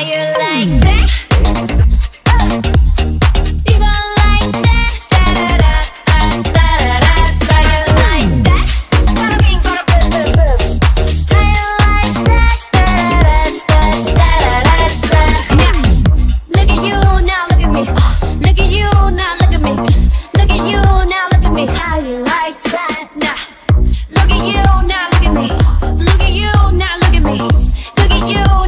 you like that? You gon' like that? Da da da da da da da. How you like that? How you like that? Da da da da da da. Look at you now, look at me. Look at you now, look at me. Look at you now, look at me. How you like that? Nah. Look at you now, look at me. Look at you now, look at me. Look at you.